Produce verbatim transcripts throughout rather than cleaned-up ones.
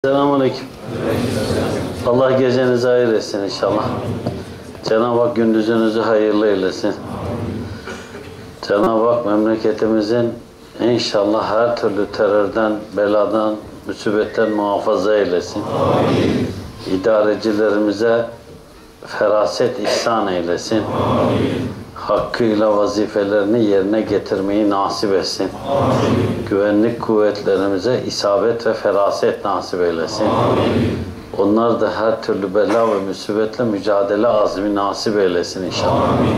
Selamünaleyküm. Allah gecenizi hayır etsin inşallah. Cenab-ı Hak gündüzünüzü hayırlı eylesin. Cenab-ı Hak memleketimizin inşallah her türlü terörden, beladan, musibetten muhafaza eylesin. Amin. İdarecilerimize feraset ihsan eylesin. Amin. Hakkıyla vazifelerini yerine getirmeyi nasip etsin. Amin. Güvenlik kuvvetlerimize isabet ve feraset nasip eylesin. Amin. Onlar da her türlü bela ve musibetle mücadele azmi nasip eylesin inşallah. Amin.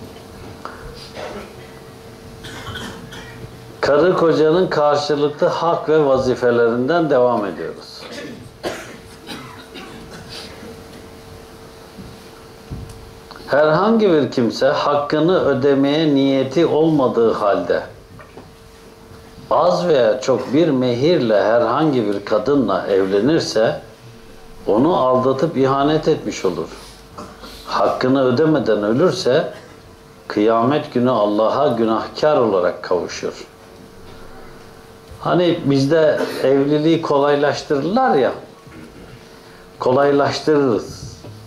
Karı kocanın karşılıklı hak ve vazifelerinden devam ediyoruz. Herhangi bir kimse hakkını ödemeye niyeti olmadığı halde az veya çok bir mehirle herhangi bir kadınla evlenirse onu aldatıp ihanet etmiş olur. Hakkını ödemeden ölürse kıyamet günü Allah'a günahkar olarak kavuşur. Hani bizde evliliği kolaylaştırırlar ya, kolaylaştırırız.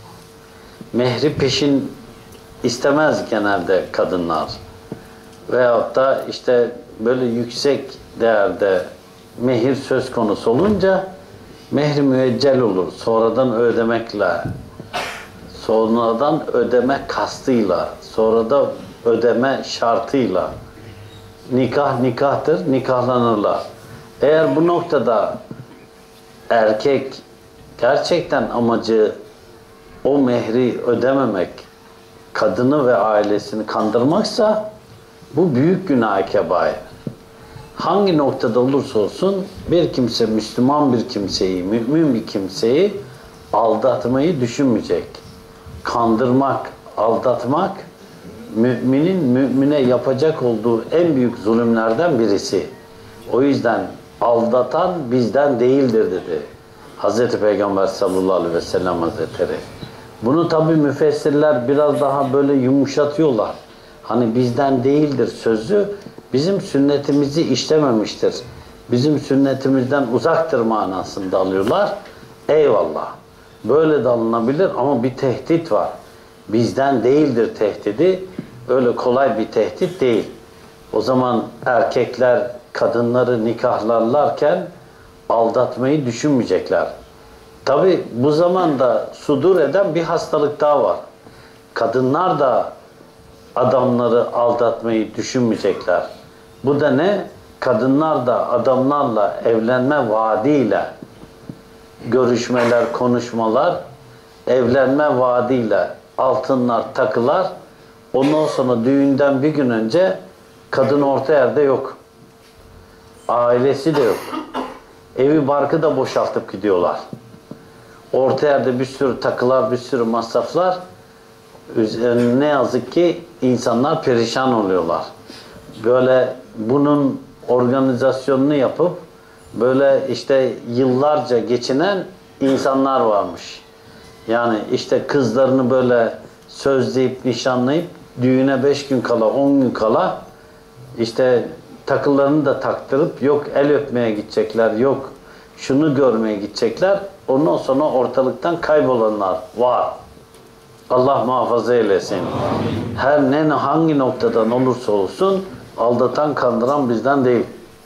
Mehri peşin istemez genelde kadınlar. Veyahut da işte böyle yüksek değerde mehir söz konusu olunca mehri müeccel olur. Sonradan ödemekle, sonradan ödeme kastıyla, sonra da ödeme şartıyla. Nikah nikahtır, nikahlanırlar. Eğer bu noktada erkek gerçekten amacı o mehri ödememek, kadını ve ailesini kandırmaksa bu büyük günah-ı kebair. Hangi noktada olursa olsun bir kimse Müslüman bir kimseyi, mümin bir kimseyi aldatmayı düşünmeyecek. Kandırmak, aldatmak müminin mümine yapacak olduğu en büyük zulümlerden birisi. O yüzden aldatan bizden değildir dedi Hazreti Peygamber sallallahu aleyhi ve sellem Hazretleri. Bunu tabi müfessirler biraz daha böyle yumuşatıyorlar. Hani bizden değildir sözü bizim sünnetimizi işlememiştir. Bizim sünnetimizden uzaktır manasında alıyorlar. Eyvallah. Böyle de alınabilir ama bir tehdit var. Bizden değildir tehdidi. Öyle kolay bir tehdit değil. O zaman erkekler kadınları nikahlarlarken aldatmayı düşünmeyecekler. Tabi bu zamanda sudur eden bir hastalık daha var. Kadınlar da adamları aldatmayı düşünmeyecekler. Bu da ne? Kadınlar da adamlarla evlenme vaadiyle görüşmeler, konuşmalar, evlenme vaadiyle altınlar, takılar. Ondan sonra düğünden bir gün önce kadın orta yerde yok. Ailesi de yok. Evi barkı da boşaltıp gidiyorlar. Orta yerde bir sürü takılar, bir sürü masraflar. Ne yazık ki insanlar perişan oluyorlar. Böyle bunun organizasyonunu yapıp böyle işte yıllarca geçinen insanlar varmış. Yani işte kızlarını böyle sözleyip, nişanlayıp düğüne beş gün kala, on gün kala işte takılarını da taktırıp yok el öpmeye gidecekler, yok şunu görmeye gidecekler. Ondan sonra ortalıktan kaybolanlar var. Allah muhafaza eylesin. Amin. Her ne hangi noktadan olursa olsun aldatan, kandıran bizden değil.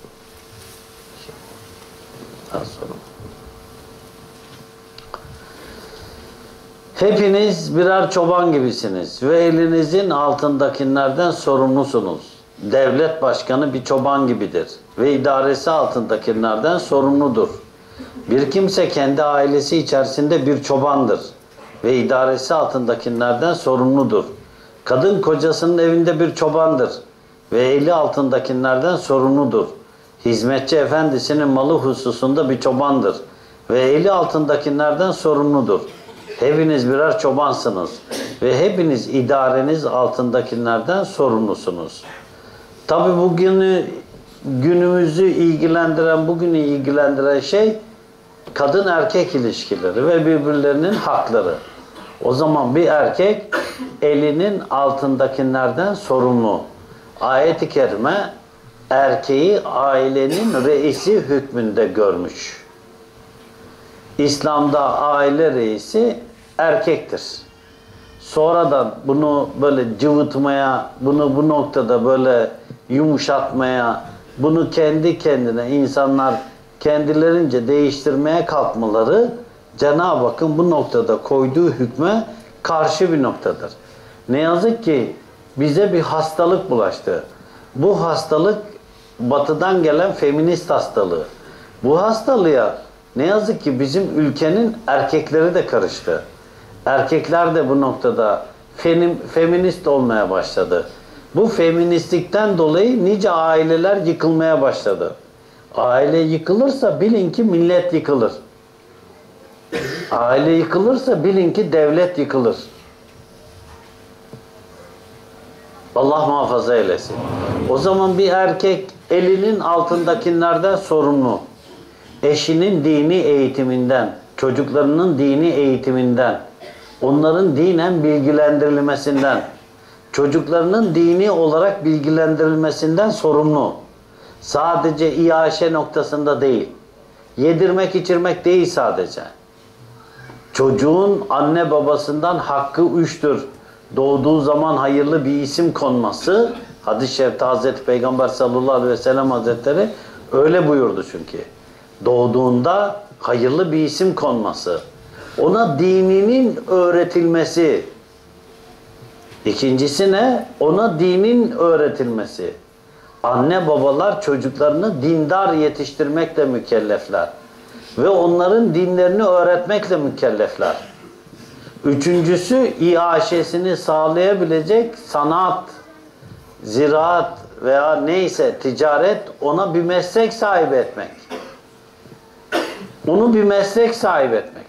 Hepiniz birer çoban gibisiniz ve elinizin altındakilerden sorumlusunuz. Devlet başkanı bir çoban gibidir ve idaresi altındakilerden sorumludur. Bir kimse kendi ailesi içerisinde bir çobandır ve idaresi altındakilerden sorumludur. Kadın kocasının evinde bir çobandır ve eli altındakilerden sorumludur. Hizmetçi efendisinin malı hususunda bir çobandır ve eli altındakilerden sorumludur. Hepiniz birer çobansınız ve hepiniz idareniz altındakilerden sorumlusunuz. Tabi bugünü, günümüzü ilgilendiren, bugünü ilgilendiren şey kadın erkek ilişkileri ve birbirlerinin hakları. O zaman bir erkek elinin altındakilerden sorumlu. Ayet-i kerime erkeği ailenin reisi hükmünde görmüş. İslam'da aile reisi erkektir. Sonradan bunu böyle cıvıtmaya, bunu bu noktada böyle yumuşatmaya, bunu kendi kendine insanlar kendilerince değiştirmeye kalkmaları Cenab-ı Hakk'ın bu noktada koyduğu hükme karşı bir noktadır. Ne yazık ki bize bir hastalık bulaştı. Bu hastalık batıdan gelen feminist hastalığı. Bu hastalığa ne yazık ki bizim ülkenin erkekleri de karıştı. Erkekler de bu noktada fenim, feminist olmaya başladı. Bu feministlikten dolayı nice aileler yıkılmaya başladı. Aile yıkılırsa bilin ki millet yıkılır. Aile yıkılırsa bilin ki devlet yıkılır. Allah muhafaza eylesin. O zaman bir erkek elinin altındakilerden sorumlu. Eşinin dini eğitiminden, çocuklarının dini eğitiminden, onların dinen bilgilendirilmesinden, çocuklarının dini olarak bilgilendirilmesinden sorumlu. Sadece iaşe noktasında değil. Yedirmek, içirmek değil sadece. Çocuğun anne babasından hakkı üçtür. Doğduğu zaman hayırlı bir isim konması, hadis-i şerifte Hazreti Peygamber sallallahu aleyhi ve sellem Hazretleri öyle buyurdu çünkü. Doğduğunda hayırlı bir isim konması, ona dininin öğretilmesi. İkincisi ne? Ona dinin öğretilmesi. Anne babalar çocuklarını dindar yetiştirmekle mükellefler. Ve onların dinlerini öğretmekle mükellefler. Üçüncüsü, iaşesini sağlayabilecek sanat, ziraat veya neyse ticaret, ona bir meslek sahibi etmek. Onu bir meslek sahibi etmek.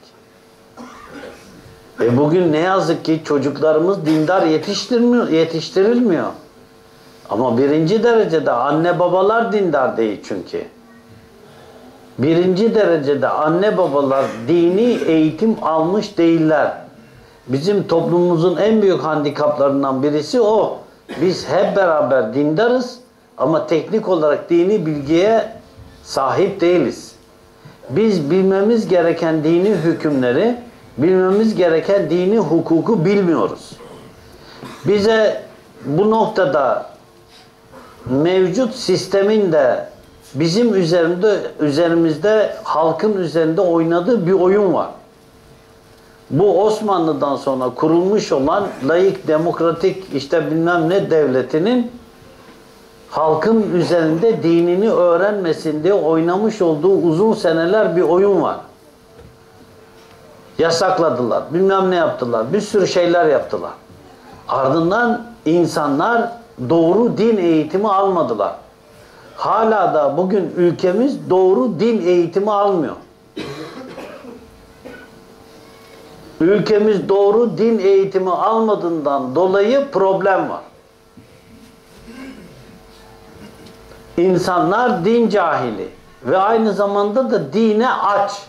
E bugün ne yazık ki çocuklarımız dindar yetiştirmiyor, yetiştirilmiyor. Ama birinci derecede anne babalar dindar değil çünkü. Birinci derecede anne babalar dini eğitim almış değiller. Bizim toplumumuzun en büyük handikaplarından birisi o. Biz hep beraber dindarız ama teknik olarak dini bilgiye sahip değiliz. Biz bilmemiz gereken dini hükümleri, bilmemiz gereken dini hukuku bilmiyoruz. Bize bu noktada mevcut sistemin de bizim üzerinde, üzerimizde, halkın üzerinde oynadığı bir oyun var. Bu Osmanlı'dan sonra kurulmuş olan laik, demokratik işte bilmem ne devletinin halkın üzerinde dinini öğrenmesin diye oynamış olduğu uzun seneler bir oyun var. Yasakladılar, bilmem ne yaptılar, bir sürü şeyler yaptılar. Ardından insanlar doğru din eğitimi almadılar. Hala da bugün ülkemiz doğru din eğitimi almıyor. Ülkemiz doğru din eğitimi almadığından dolayı problem var. İnsanlar din cahili ve aynı zamanda da dine aç.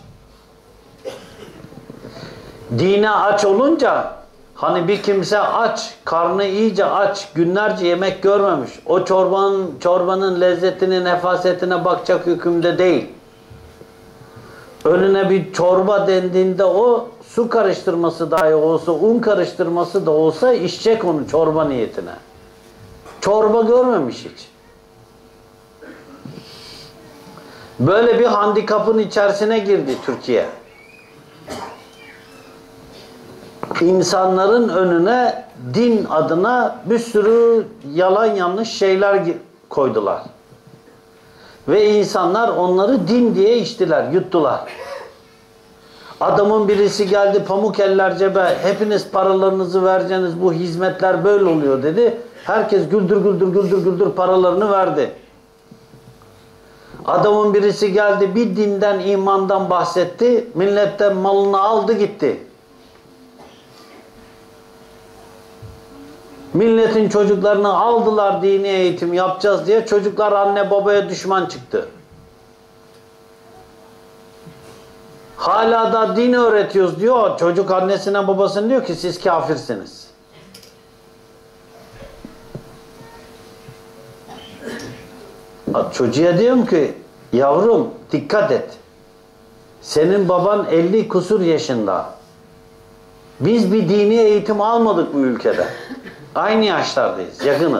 Dine aç olunca hani bir kimse aç, karnı iyice aç, günlerce yemek görmemiş. O çorbanın, çorbanın lezzetine, nefasetine bakacak hükümde değil. Önüne bir çorba dendiğinde o su karıştırması dahi olsa, un karıştırması da olsa içecek onu çorba niyetine. Çorba görmemiş hiç. Böyle bir handikapın içerisine girdi Türkiye. İnsanların önüne din adına bir sürü yalan yanlış şeyler koydular. Ve insanlar onları din diye içtiler, yuttular. Adamın birisi geldi, pamuk eller cebe, hepiniz paralarınızı vereceğiniz, bu hizmetler böyle oluyor dedi. Herkes güldür güldür güldür güldür paralarını verdi. Adamın birisi geldi, bir dinden, imandan bahsetti, milletten malını aldı gitti. Milletin çocuklarını aldılar dini eğitim yapacağız diye, çocuklar anne babaya düşman çıktı. Hala da din öğretiyoruz diyor, çocuk annesine babasına diyor ki siz kafirsiniz. Çocuğa diyorum ki yavrum dikkat et. Senin baban elli kusur yaşında. Biz bir dini eğitim almadık bu ülkede. Aynı yaşlardayız, yakınız.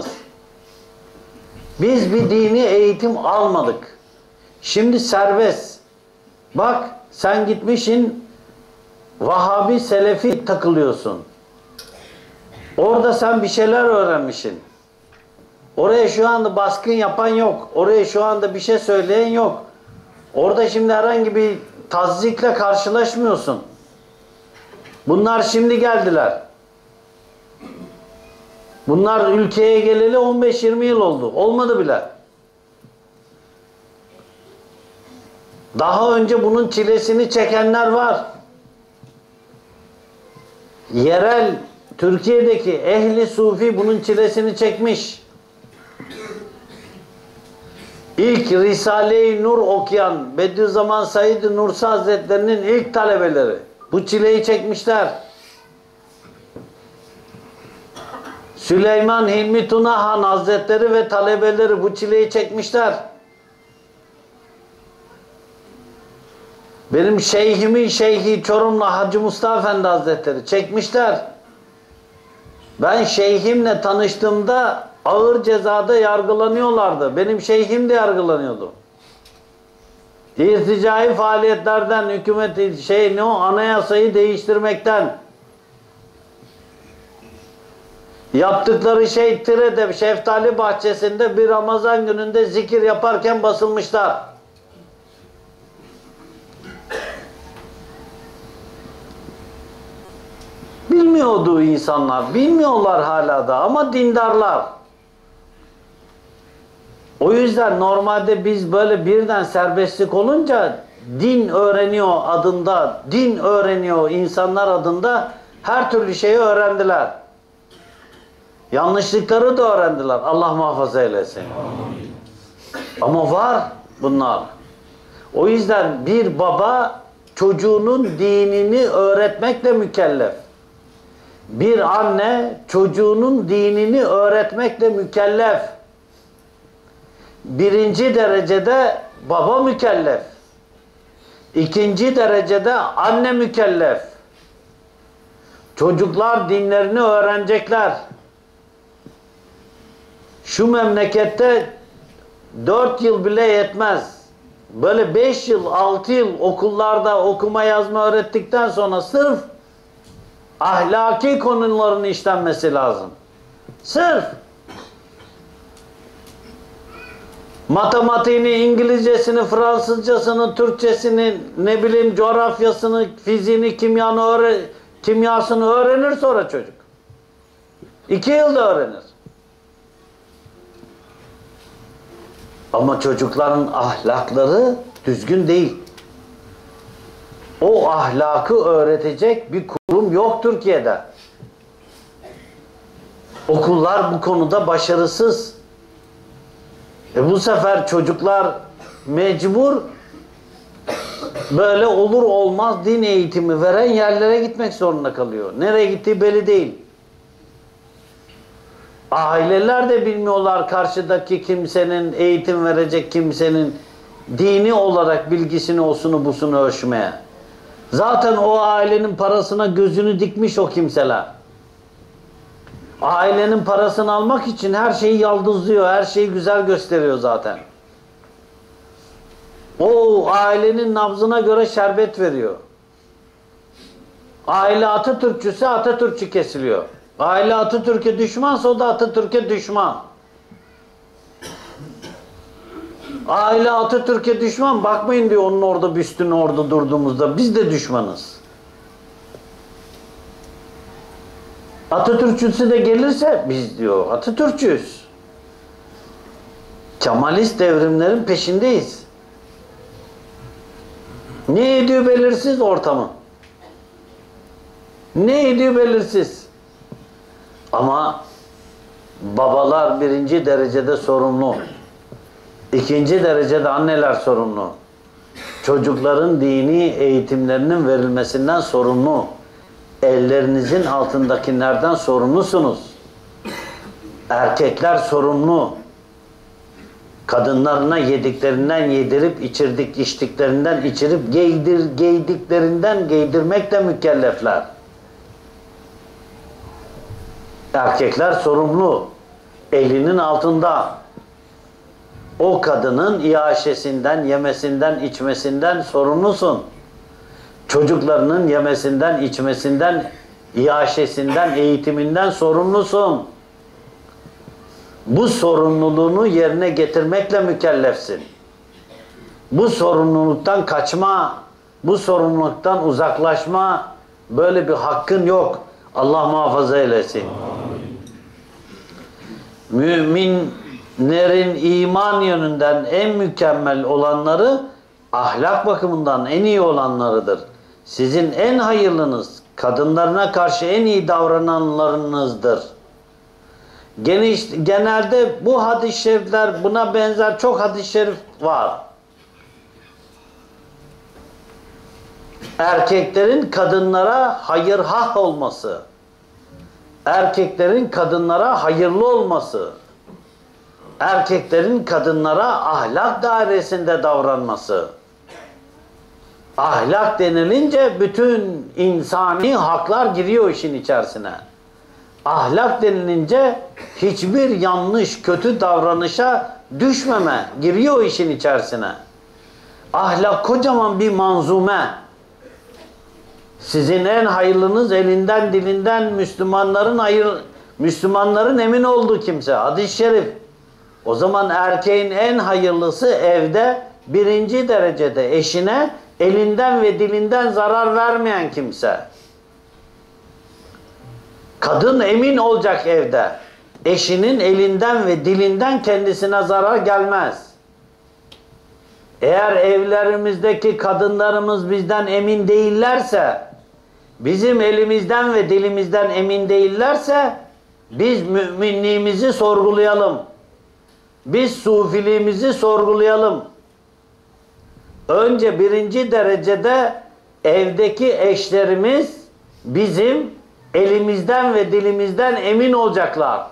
Biz bir dini eğitim almadık. Şimdi serbest. Bak sen gitmişsin Vahabi, Selefi takılıyorsun. Orada sen bir şeyler öğrenmişsin. Oraya şu anda baskın yapan yok. Oraya şu anda bir şey söyleyen yok. Orada şimdi herhangi bir tazyikle karşılaşmıyorsun. Bunlar şimdi geldiler. Bunlar ülkeye geleli on beş yirmi yıl oldu. Olmadı bile. Daha önce bunun çilesini çekenler var. Yerel Türkiye'deki ehli sufi bunun çilesini çekmiş. İlk Risale-i Nur okuyan Bediüzzaman Said Nursi Hazretleri'nin ilk talebeleri bu çileyi çekmişler. Süleyman Hilmi Tunahan Hazretleri ve talebeleri bu çileyi çekmişler. Benim şeyhimin şeyhi Çorumlu Hacı Mustafa Efendi Hazretleri çekmişler. Ben şeyhimle tanıştığımda ağır cezada yargılanıyorlardı. Benim şeyhim de yargılanıyordu. İrticai faaliyetlerden, hükümet şey ne o anayasayı değiştirmekten. Yaptıkları şey Tire'de Şeftali Bahçesi'nde bir Ramazan gününde zikir yaparken basılmışlar. Bilmiyordu insanlar, bilmiyorlar hala da ama dindarlar. O yüzden normalde biz böyle birden serbestlik olunca din öğreniyor adında, din öğreniyor insanlar adında her türlü şeyi öğrendiler. Yanlışlıkları da öğrendiler. Allah muhafaza eylesin. Ama var bunlar. O yüzden bir baba çocuğunun dinini öğretmekle mükellef. Bir anne çocuğunun dinini öğretmekle mükellef. Birinci derecede baba mükellef. İkinci derecede anne mükellef. Çocuklar dinlerini öğrenecekler. Şu memlekette dört yıl bile yetmez. Böyle beş yıl, altı yıl okullarda okuma yazma öğrettikten sonra sırf ahlaki konuların işlenmesi lazım. Sırf matematiğini, İngilizcesini, Fransızcasını, Türkçesini, ne bileyim coğrafyasını, fiziğini, kimyanı öğre kimyasını öğrenir sonra çocuk. İki yılda öğrenir. Ama çocukların ahlakları düzgün değil. O ahlakı öğretecek bir kurum yok Türkiye'de. Okullar bu konuda başarısız. E bu sefer çocuklar mecbur böyle olur olmaz din eğitimi veren yerlere gitmek zorunda kalıyor. Nereye gittiği belli değil. Aileler de bilmiyorlar karşıdaki kimsenin, eğitim verecek kimsenin dini olarak bilgisini, osunu busunu ölçmeye. Zaten o ailenin parasına gözünü dikmiş o kimseler. Ailenin parasını almak için her şeyi yaldızlıyor, her şeyi güzel gösteriyor zaten. O ailenin nabzına göre şerbet veriyor. Aile Atatürkçüse Atatürkçü kesiliyor. Aile Atatürk'e düşmansa o da Atatürk'e düşman. Aile Atatürk'e düşman, bakmayın diyor onun orada büstünü orada durduğumuzda. Biz de düşmanız. Atatürkçüsü de gelirse biz diyor Atatürkçüyüz. Kemalist devrimlerin peşindeyiz. Ne ediyor belirsiz ortamı. Ne ediyor belirsiz. Ama babalar birinci derecede sorumlu. İkinci derecede anneler sorumlu. Çocukların dini eğitimlerinin verilmesinden sorumlu. Ellerinizin altındakilerden sorumlusunuz. Erkekler sorumlu. Kadınlarına yediklerinden yedirip, içirdik içtiklerinden içirip, giydir, giydiklerinden giydirmekle mükellefler. Erkekler sorumlu. Elinin altında. O kadının iaşesinden, yemesinden, içmesinden sorumlusun. Çocuklarının yemesinden, içmesinden, iaşesinden, eğitiminden sorumlusun. Bu sorumluluğunu yerine getirmekle mükellefsin. Bu sorumluluktan kaçma, bu sorumluluktan uzaklaşma, böyle bir hakkın yok. Allah muhafaza eylesin. Müminlerin iman yönünden en mükemmel olanları, ahlak bakımından en iyi olanlarıdır. Sizin en hayırlınız, kadınlarına karşı en iyi davrananlarınızdır. Geniş, genelde bu hadis-i şerifler, buna benzer çok hadis-i şerif var. Erkeklerin kadınlara hayırhah olması, erkeklerin kadınlara hayırlı olması, erkeklerin kadınlara ahlak dairesinde davranması. Ahlak denilince bütün insani haklar giriyor işin içerisine. Ahlak denilince hiçbir yanlış, kötü davranışa düşmeme giriyor işin içerisine. Ahlak kocaman bir manzume. Sizin en hayırlınız elinden dilinden Müslümanların hayır, Müslümanların emin olduğu kimse. Hadis-i şerif. O zaman erkeğin en hayırlısı evde birinci derecede eşine elinden ve dilinden zarar vermeyen kimse. Kadın emin olacak evde. Eşinin elinden ve dilinden kendisine zarar gelmez. Eğer evlerimizdeki kadınlarımız bizden emin değillerse, bizim elimizden ve dilimizden emin değillerse, biz müminliğimizi sorgulayalım. Biz sufiliğimizi sorgulayalım. Önce birinci derecede evdeki eşlerimiz bizim elimizden ve dilimizden emin olacaklar.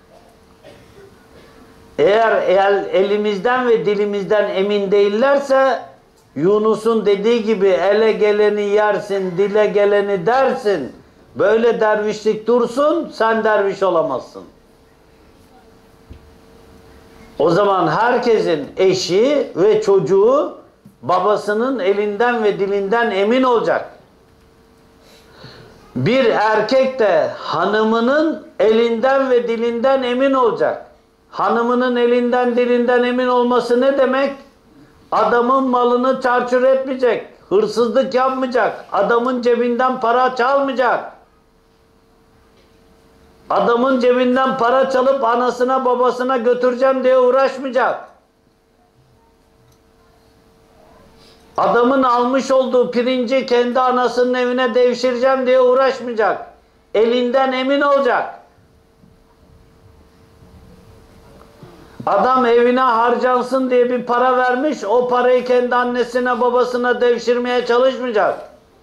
Eğer el, elimizden ve dilimizden emin değillerse, Yunus'un dediği gibi ele geleni yersin, dile geleni dersin. Böyle dervişlik dursun, sen derviş olamazsın. O zaman herkesin eşi ve çocuğu babasının elinden ve dilinden emin olacak. Bir erkek de hanımının elinden ve dilinden emin olacak. Hanımının elinden dilinden emin olması ne demek? Adamın malını çarçur etmeyecek, hırsızlık yapmayacak, adamın cebinden para çalmayacak. Adamın cebinden para çalıp anasına babasına götüreceğim diye uğraşmayacak. Adamın almış olduğu pirinci kendi anasının evine devşireceğim diye uğraşmayacak. Elinden emin olacak. Adam evine harcansın diye bir para vermiş, o parayı kendi annesine babasına devşirmeye çalışmayacak.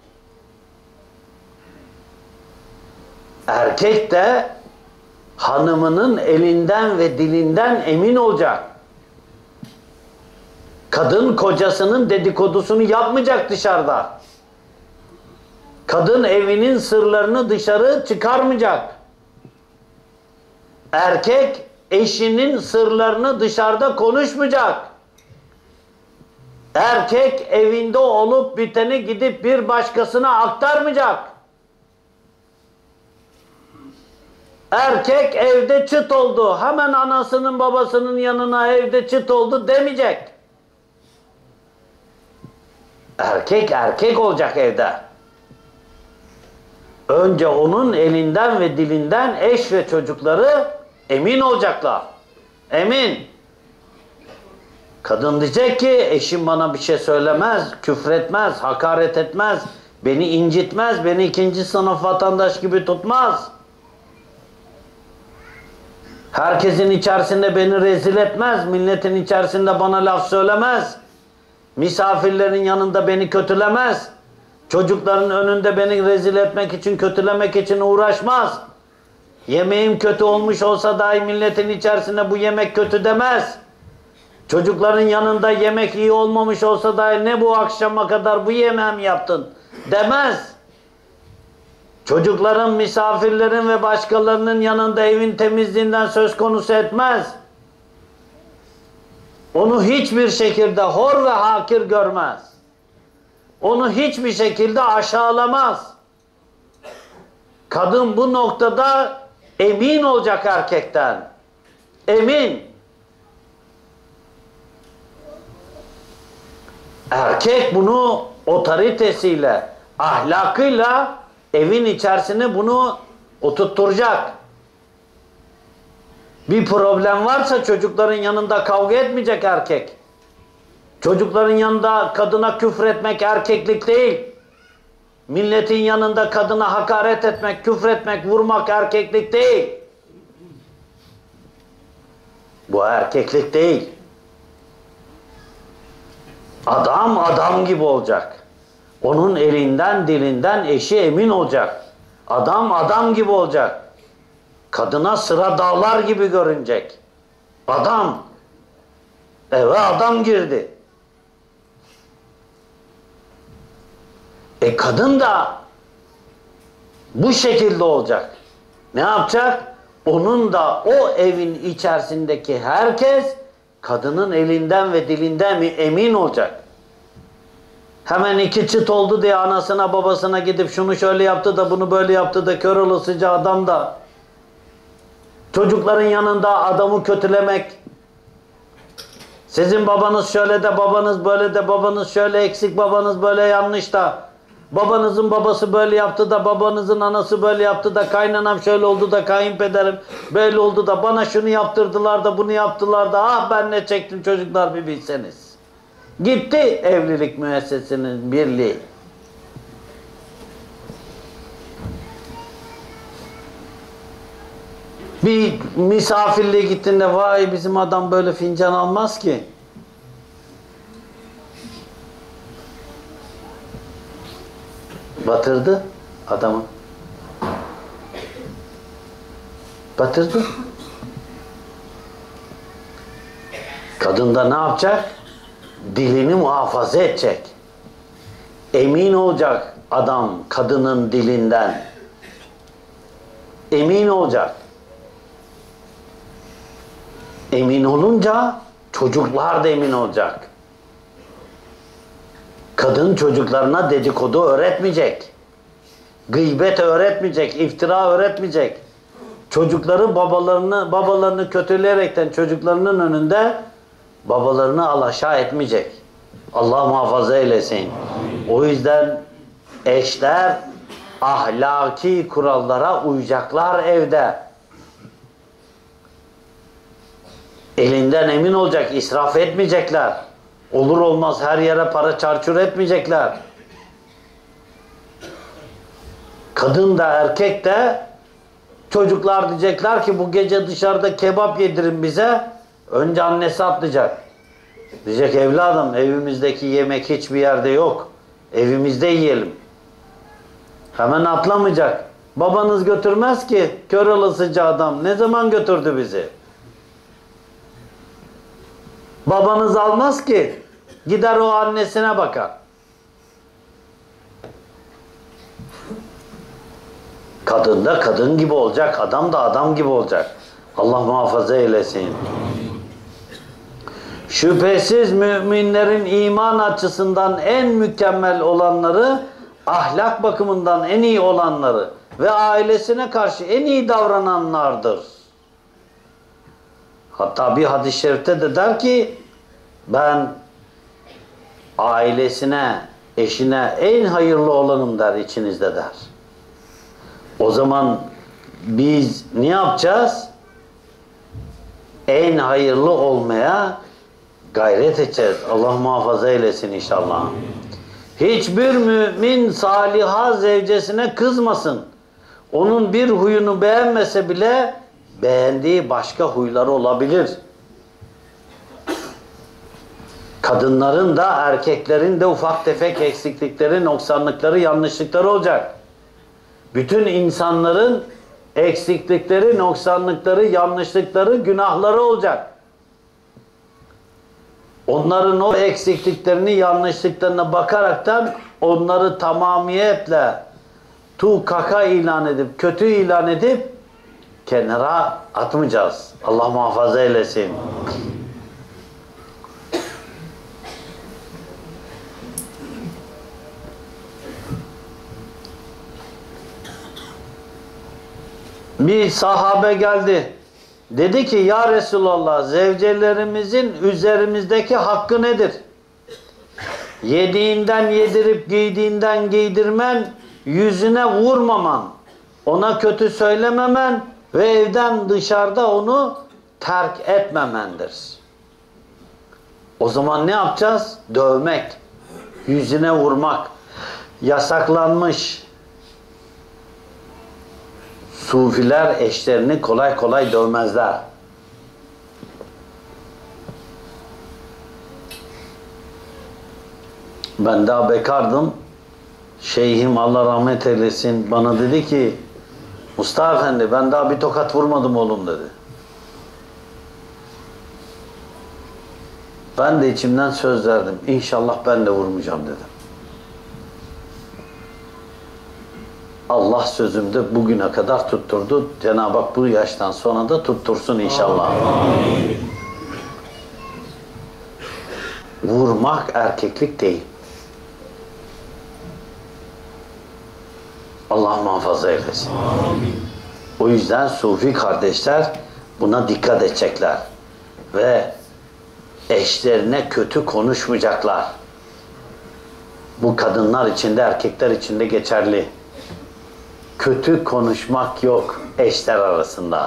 Erkek de hanımının elinden ve dilinden emin olacak. Kadın kocasının dedikodusunu yapmayacak dışarıda. Kadın evinin sırlarını dışarı çıkarmayacak. Erkek eşinin sırlarını dışarıda konuşmayacak. Erkek evinde olup biteni gidip bir başkasına aktarmayacak. Erkek evde çıt oldu, hemen anasının babasının yanına evde çıt oldu demeyecek. Erkek erkek olacak evde. Önce onun elinden ve dilinden eş ve çocukları emin olacaklar. Emin. Kadın diyecek ki eşim bana bir şey söylemez, küfretmez, hakaret etmez, beni incitmez, beni ikinci sınıf vatandaş gibi tutmaz. Herkesin içerisinde beni rezil etmez, milletin içerisinde bana laf söylemez. Misafirlerin yanında beni kötülemez. Çocukların önünde beni rezil etmek için, kötülemek için uğraşmaz. Yemeğim kötü olmuş olsa dahi milletin içerisinde bu yemek kötü demez. Çocukların yanında yemek iyi olmamış olsa da ne bu akşama kadar bu yemeği mi yaptın demez. Çocukların, misafirlerin ve başkalarının yanında evin temizliğinden söz konusu etmez. Onu hiçbir şekilde hor ve hakir görmez. Onu hiçbir şekilde aşağılamaz. Kadın bu noktada emin olacak erkekten. Emin. Erkek bunu otoritesiyle, ahlakıyla evin içerisine bunu oturtturacak. Bir problem varsa çocukların yanında kavga etmeyecek erkek. Çocukların yanında kadına küfretmek erkeklik değil. Milletin yanında kadına hakaret etmek, küfretmek, vurmak erkeklik değil. Bu erkeklik değil. Adam adam gibi olacak. Onun elinden, dilinden eşi emin olacak. Adam adam gibi olacak. Kadına sıra dağlar gibi görünecek. Adam. Eve adam girdi. E kadın da bu şekilde olacak. Ne yapacak? Onun da o evin içerisindeki herkes kadının elinden ve dilinden emin olacak. Hemen iki çıt oldu diye anasına babasına gidip şunu şöyle yaptı da bunu böyle yaptı da kör olasıca adam da çocukların yanında adamı kötülemek, sizin babanız şöyle de babanız böyle de babanız şöyle eksik babanız böyle yanlış da babanızın babası böyle yaptı da babanızın anası böyle yaptı da kaynanam şöyle oldu da kayınpederim böyle oldu da bana şunu yaptırdılar da bunu yaptılar da ah ben ne çektim çocuklar bir bilseniz. Gitti evlilik müessesesinin birliği. Bir misafirliğe gittiğinde vay bizim adam böyle fincan almaz ki. Batırdı adamı. Batırdı. Kadın da ne yapacak? Dilini muhafaza edecek. Emin olacak adam kadının dilinden. Emin olacak. Emin olunca çocuklar da emin olacak. Kadın çocuklarına dedikodu öğretmeyecek. Gıybet öğretmeyecek, iftira öğretmeyecek. Çocukları babalarını babalarını kötüleyerekten çocuklarının önünde babalarını alaşağı etmeyecek. Allah muhafaza eylesin. O yüzden eşler ahlaki kurallara uyacaklar evde. Elinden emin olacak, israf etmeyecekler. Olur olmaz her yere para çarçur etmeyecekler. Kadın da erkek de çocuklar diyecekler ki bu gece dışarıda kebap yedirin bize. Önce annesi atlayacak. Diyecek evladım evimizdeki yemek hiçbir yerde yok. Evimizde yiyelim. Hemen atlamayacak. Babanız götürmez ki. Kör olasıca adam. Ne zaman götürdü bizi? Babanız almaz ki. Gider o annesine bakar. Kadın da kadın gibi olacak. Adam da adam gibi olacak. Allah muhafaza eylesin. Şüphesiz müminlerin iman açısından en mükemmel olanları, ahlak bakımından en iyi olanları ve ailesine karşı en iyi davrananlardır. Hatta bir hadis-i şerifte de der ki, ben ailesine, eşine en hayırlı olanım der içinizde der. O zaman biz ne yapacağız? En hayırlı olmaya gayret edeceğiz. Allah muhafaza eylesin inşallah. Hiçbir mümin saliha zevcesine kızmasın. Onun bir huyunu beğenmese bile beğendiği başka huyları olabilir. Kadınların da erkeklerin de ufak tefek eksiklikleri, noksanlıkları, yanlışlıkları olacak. Bütün insanların eksiklikleri, noksanlıkları, yanlışlıkları, günahları olacak. Onların o eksikliklerini, yanlışlıklarına bakaraktan onları tamamiyetle tu kaka ilan edip, kötü ilan edip kenara atmayacağız. Allah muhafaza eylesin. Bir sahabe geldi. Dedi ki ya Resulallah, zevcelerimizin üzerimizdeki hakkı nedir? Yediğinden yedirip giydiğinden giydirmen, yüzüne vurmaman, ona kötü söylememen ve evden dışarıda onu terk etmemendir. O zaman ne yapacağız? Dövmek, yüzüne vurmak yasaklanmış. Sufiler eşlerini kolay kolay dövmezler. Ben daha bekardım. Şeyhim Allah rahmet eylesin bana dedi ki Mustafa Efendi ben daha bir tokat vurmadım oğlum dedi. Ben de içimden söz verdim. İnşallah ben de vurmayacağım dedim. Allah sözümde bugüne kadar tutturdu. Cenab-ı Hak bu yaştan sonra da tuttursun inşallah. Amin. Vurmak erkeklik değil. Allah muhafaza eylesin. Amin. O yüzden Sufi kardeşler buna dikkat edecekler. Ve eşlerine kötü konuşmayacaklar. Bu kadınlar için de erkekler için de geçerli. Kötü konuşmak yok eşler arasında.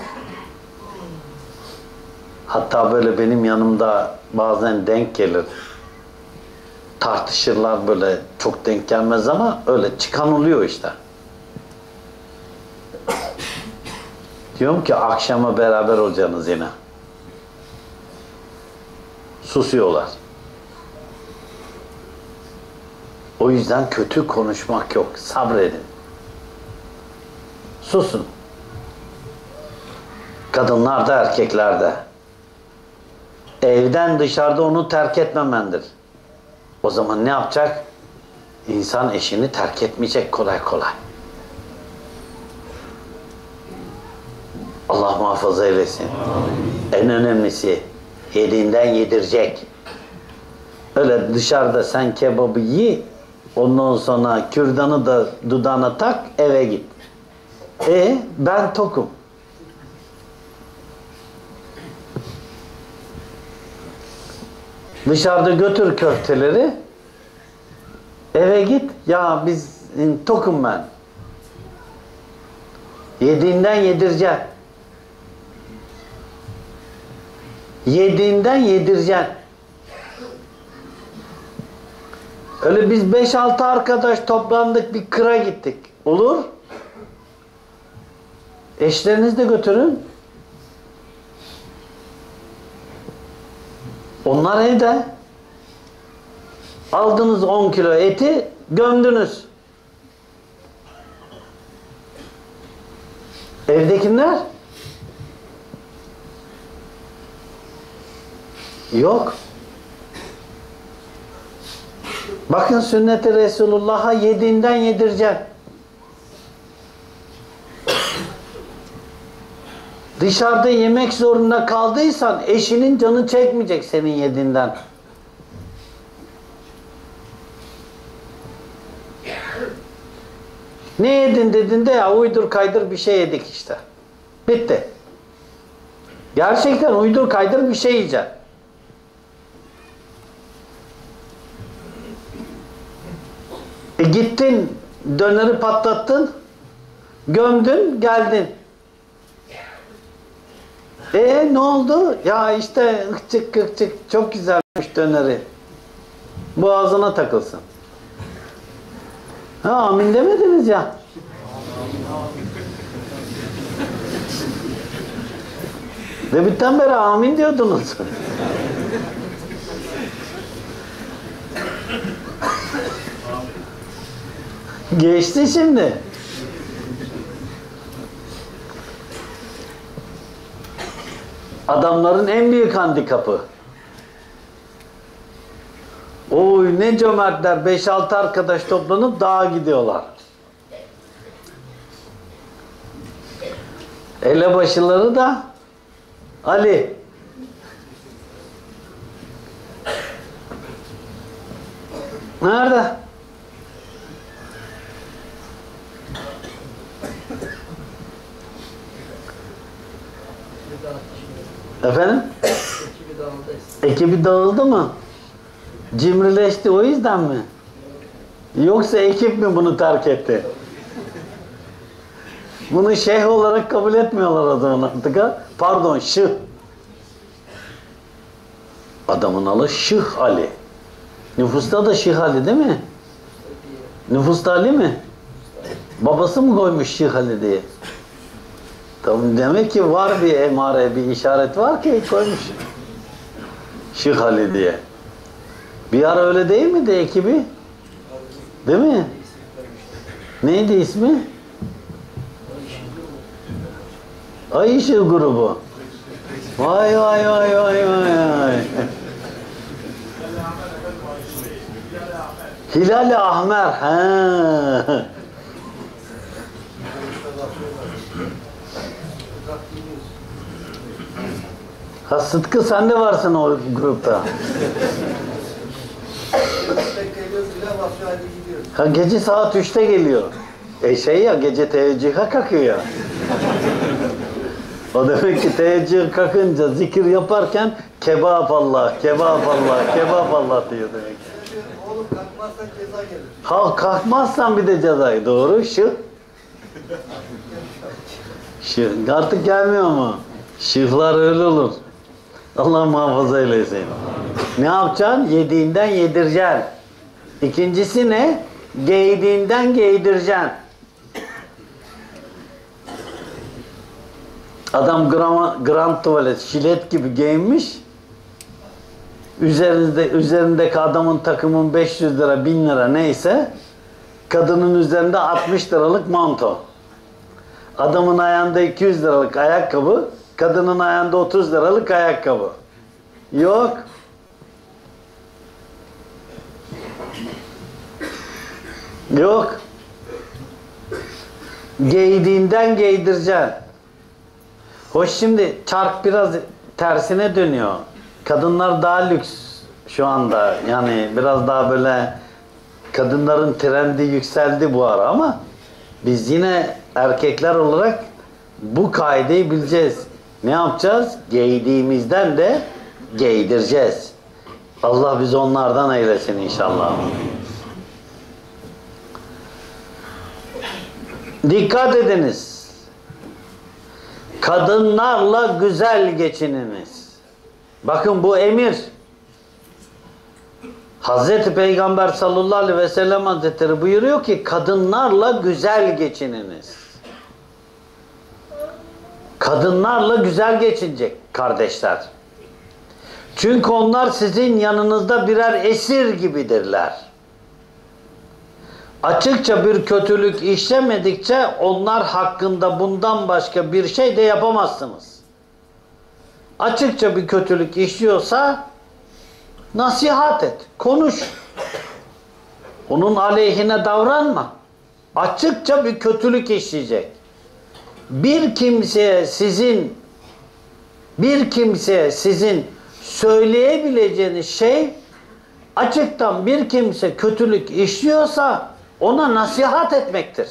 Hatta böyle benim yanımda bazen denk gelir. Tartışırlar böyle, çok denk gelmez ama öyle çıkan oluyor işte. Diyorum ki akşama beraber olacaksınız yine. Susuyorlar. O yüzden kötü konuşmak yok. Sabredin. Susun. Kadınlar da erkekler de. Evden dışarıda onu terk etmemendir. O zaman ne yapacak? İnsan eşini terk etmeyecek kolay kolay. Allah muhafaza eylesin. Amin. En önemlisi yediğinden yedirecek. Öyle dışarıda sen kebabı yi, ondan sonra kürdanı da dudağına tak, eve git. E ben tokum. Dışarıda götür köfteleri, eve git. Ya biz tokum ben. Yediğinden yedireceksin. Yediğinden yedireceksin. Öyle biz beş altı arkadaş toplandık, bir kıra gittik. Olur. Eşlerinizi de götürün. Onlar evde. Aldınız on kilo eti, gömdünüz. Evdekiler? Yok. Bakın sünnet-i Resulullah'a yediğinden yedireceksin. Dışarıda yemek zorunda kaldıysan eşinin canı çekmeyecek senin yediğinden. Ne yedin dediğinde ya uydur kaydır bir şey yedik işte. Bitti. Gerçekten uydur kaydır bir şey yiyeceksin. E gittin, döneri patlattın, gömdün, geldin. E ne oldu? Ya işte ıkçık ıkçık çok güzelmiş döneri. Boğazına takılsın. Ha amin demediniz ya. Debitten beri amin diyordunuz. Geçti şimdi. Adamların en büyük handikapı. Oy ne cömertler. Beş altı arkadaş toplanıp dağa gidiyorlar. Elebaşıları da Ali. Nerede? Efendim? Ekibi dağıldı mı? Cimrileşti o yüzden mi? Yoksa ekip mi bunu terk etti? Bunu şeyh olarak kabul etmiyorlar o zaman artık ha. Pardon, Şıh. Adamın adı Şıh Ali. Nüfusta da Şıh Ali değil mi? Nüfusta Ali mi? Babası mı koymuş Şıh Ali diye? Tamam, demek ki var bir emare, bir işaret var ki koymuş Şıh Ali diye. Bir ara öyle değil miydi ekibi? Değil mi? Neydi ismi? Ay Işığı grubu. Vay vay vay vay vay. Hilal-i Ahmer. He. Ha Sıtkı sen de varsın o grupta. Ha gece saat üçte geliyor. E şey ya gece teheccüde kalkıyor ya. O demek ki teheccüde kalkınca zikir yaparken kebap Allah, kebap Allah, kebap Allah diyor demek. Oğlum kalkmazsan ceza gelir. Ha kalkmazsan bir de cezayı. Doğru. Şık. Şık. Artık gelmiyor mu? Şıklar öyle olur. Allah muhafaza eylesin. Ne yapacaksın? Yediğinden yedireceksin. İkincisi ne? Giydiğinden giydireceksin. Adam gram, grand tuvalet, şilet gibi giyinmiş. Üzerinde, üzerindeki adamın takımın beş yüz lira, bin lira neyse, kadının üzerinde altmış liralık manto. Adamın ayağında iki yüz liralık ayakkabı, kadının ayağında otuz liralık ayakkabı. Yok. Yok. Giydiğinden giydireceksin. Hoş şimdi çark biraz tersine dönüyor. Kadınlar daha lüks şu anda. Yani biraz daha böyle kadınların trendi yükseldi bu ara ama biz yine erkekler olarak bu kaideyi bileceğiz. Ne yapacağız? Giydiğimizden de giydireceğiz. Allah bizi onlardan eylesin inşallah. Dikkat ediniz. Kadınlarla güzel geçininiz. Bakın bu emir. Hazreti Peygamber sallallahu aleyhi ve sellem Hazretleri buyuruyor ki kadınlarla güzel geçininiz. Kadınlarla güzel geçinecek kardeşler. Çünkü onlar sizin yanınızda birer esir gibidirler. Açıkça bir kötülük işlemedikçe onlar hakkında bundan başka bir şey de yapamazsınız. Açıkça bir kötülük işliyorsa nasihat et, konuş. Onun aleyhine davranma. Açıkça bir kötülük işleyecek. Bir kimseye sizin bir kimseye sizin söyleyebileceğiniz şey açıktan bir kimse kötülük işliyorsa ona nasihat etmektir.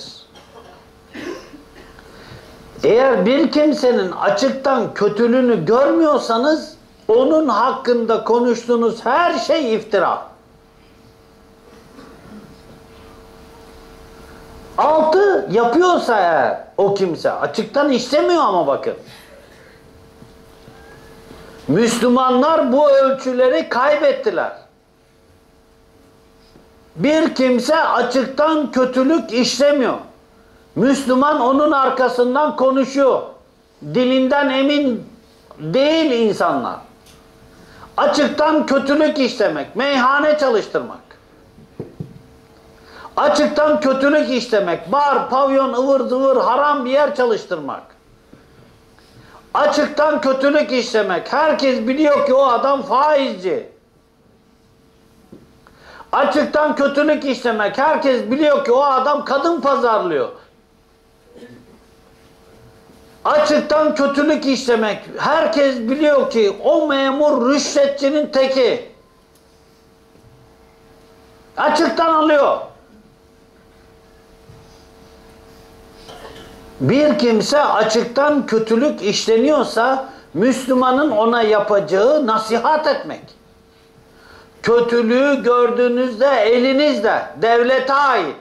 Eğer bir kimsenin açıktan kötülüğünü görmüyorsanız onun hakkında konuştuğunuz her şey iftira. Altı yapıyorsa eğer o kimse açıktan istemiyor ama bakın. Müslümanlar bu ölçüleri kaybettiler. Bir kimse açıktan kötülük işlemiyor. Müslüman onun arkasından konuşuyor. Dilinden emin değil insanlar. Açıktan kötülük işlemek, meyhane çalıştırmak. Açıktan kötülük işlemek, bar, pavyon, ıvır zıvır, haram bir yer çalıştırmak. Açıktan kötülük işlemek. Herkes biliyor ki o adam faizci. Açıktan kötülük işlemek. Herkes biliyor ki o adam kadın pazarlıyor. Açıktan kötülük işlemek. Herkes biliyor ki o memur rüşvetçinin teki. Açıktan alıyor. Bir kimse açıktan kötülük işleniyorsa Müslümanın ona yapacağı nasihat etmek. Kötülüğü gördüğünüzde elinizde, devlete ait.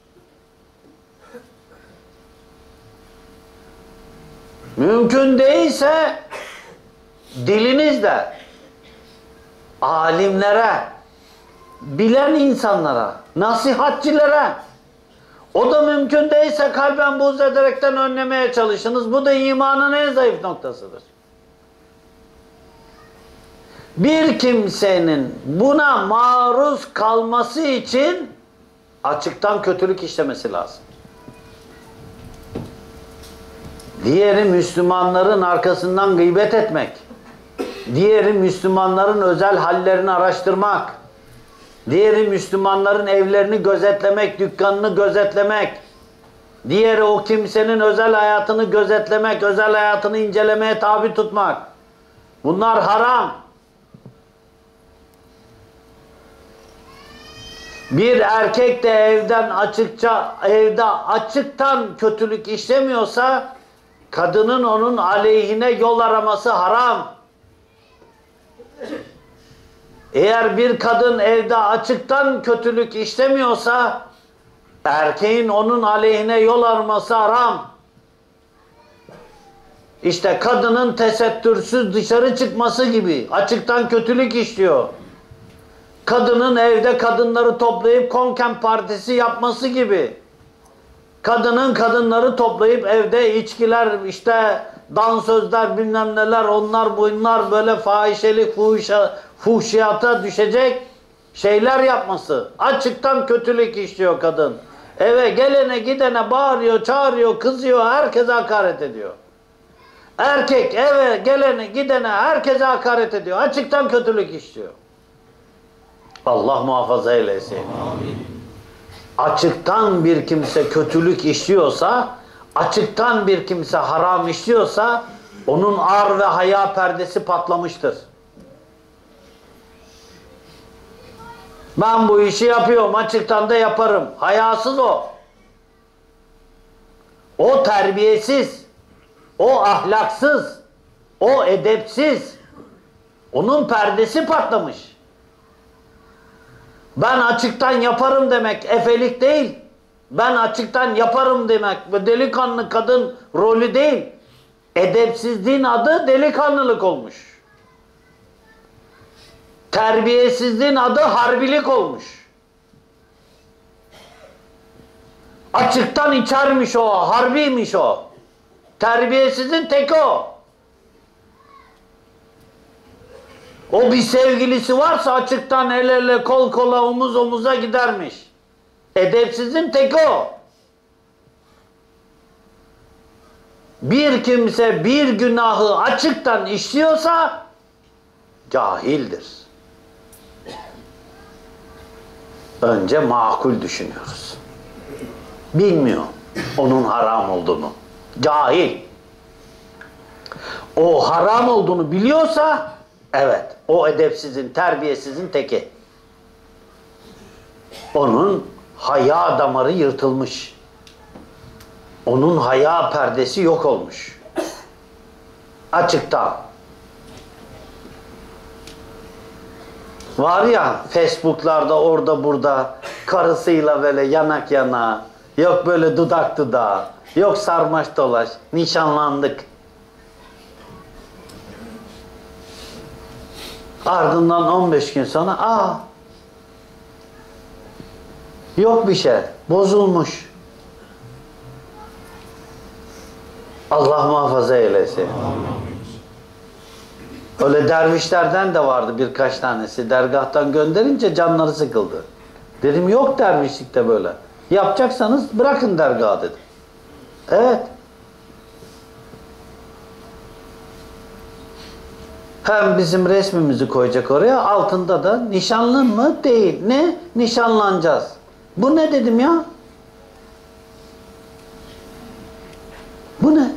Mümkün değilse dilinizle alimlere, bilen insanlara, nasihatçilere, o da mümkün değilse kalben buğz ederekten önlemeye çalışınız. Bu da imanın en zayıf noktasıdır. Bir kimsenin buna maruz kalması için açıktan kötülük işlemesi lazım. Diğeri Müslümanların arkasından gıybet etmek. Diğeri Müslümanların özel hallerini araştırmak. Diğeri Müslümanların evlerini gözetlemek, dükkanını gözetlemek. Diğeri o kimsenin özel hayatını gözetlemek, özel hayatını incelemeye tabi tutmak. Bunlar haram. Bir erkek de evden açıkça, evde açıktan kötülük işlemiyorsa, kadının onun aleyhine yol araması haram. Eğer bir kadın evde açıktan kötülük işlemiyorsa, erkeğin onun aleyhine yol araması haram. İşte kadının tesettürsüz dışarı çıkması gibi açıktan kötülük işliyor. Kadının evde kadınları toplayıp konken partisi yapması gibi. Kadının kadınları toplayıp evde içkiler, işte dansözler, bilmem neler, onlar bunlar, böyle fahişelik, fuhuşa, fuhşiyata düşecek şeyler yapması. Açıktan kötülük işliyor kadın. Eve gelene gidene bağırıyor, çağırıyor, kızıyor, herkese hakaret ediyor. Erkek eve gelene gidene herkese hakaret ediyor. Açıktan kötülük işliyor. Allah muhafaza eylesin. Amin. Açıktan bir kimse kötülük işliyorsa, açıktan bir kimse haram işliyorsa, onun ar ve haya perdesi patlamıştır. Ben bu işi yapıyorum, açıktan da yaparım. Hayasız o. O terbiyesiz. O ahlaksız. O edepsiz. Onun perdesi patlamış. Ben açıktan yaparım demek efelik değil. Ben açıktan yaparım demek ve delikanlı kadın rolü değil. Edepsizliğin adı delikanlılık olmuş. Terbiyesizliğin adı harbilik olmuş. Açıktan içermiş o, harbiymiş o. Terbiyesizin teki o. O bir sevgilisi varsa açıktan el ele, kol kola, omuz omuza gidermiş. Edepsizin teki o. Bir kimse bir günahı açıktan işliyorsa cahildir. Önce makul düşünüyoruz. Bilmiyor onun haram olduğunu. Cahil. O haram olduğunu biliyorsa evet, o edepsizin, terbiyesizin teki. Onun haya damarı yırtılmış. Onun haya perdesi yok olmuş. Açıkta. Var ya Facebook'larda orada burada karısıyla böyle yanak yana, yok böyle dudak dudağa, yok sarmaş dolaş, nişanlandık. Ardından on beş gün sonra aa yok bir şey, bozulmuş. Allah muhafaza eylesin. Öyle dervişlerden de vardı birkaç tanesi. Dergahtan gönderince canları sıkıldı. Dedim yok dervişlikte böyle. Yapacaksanız bırakın dergahı dedim. Evet. Hem bizim resmimizi koyacak oraya, altında da nişanlın mı? Değil. Ne? Nişanlanacağız. Bu ne dedim ya? Bu ne?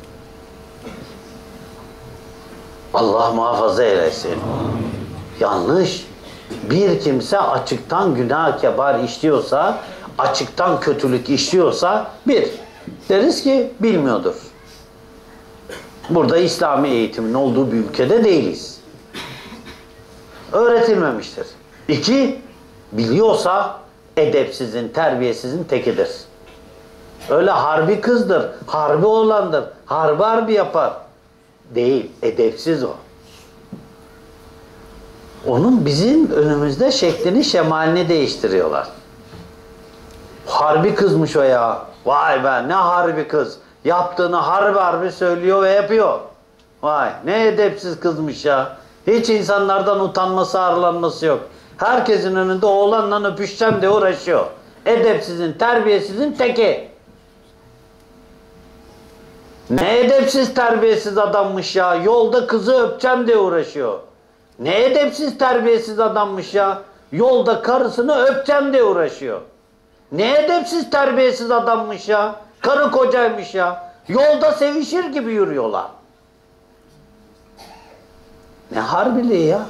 Allah muhafaza eylesin. Yanlış. Bir kimse açıktan günah kebar işliyorsa, açıktan kötülük işliyorsa, bir, deriz ki bilmiyordur. Burada İslami eğitimin olduğu bir ülkede değiliz. Öğretilmemiştir. İki, biliyorsa edepsizin, terbiyesizin tekidir. Öyle harbi kızdır, harbi oğlandır, harbi harbi yapar. Değil, edepsiz o. Onun bizim önümüzde şeklini, şemalini değiştiriyorlar. Harbi kızmış o ya. Vay be, ne harbi kız. Yaptığını harbi harbi söylüyor ve yapıyor. Vay, ne edepsiz kızmış ya. Hiç insanlardan utanması, arlanması yok. Herkesin önünde oğlanla öpüşeceğim diye uğraşıyor. Edepsizin, terbiyesizin teki. Ne edepsiz, terbiyesiz adammış ya. Yolda kızı öpeceğim diye uğraşıyor. Ne edepsiz, terbiyesiz adammış ya. Yolda karısını öpeceğim diye uğraşıyor. Ne edepsiz, terbiyesiz adammış ya. Karı kocaymış ya. Yolda sevişir gibi yürüyorlar. Ne harbiliği ya.